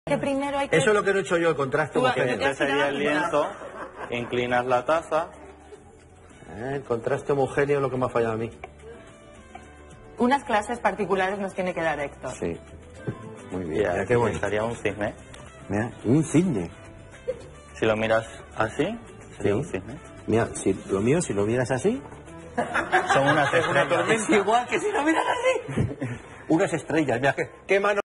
Que primero hay que... Eso es lo que no he hecho yo, el contraste homogéneo. Este sería el lienzo, inclinas la taza. El contraste homogéneo es lo que me ha fallado a mí. Unas clases particulares nos tiene que dar Héctor. Sí. Muy Y bien. Mira, aquí qué bonito. estaría un cisne. Mira, un cisne. Si lo miras así, sería Sí. un cisne. Mira, si lo mío, si lo miras así, Son unas estrellas. es igual que si lo miras así. Unas estrellas, mira, qué mano.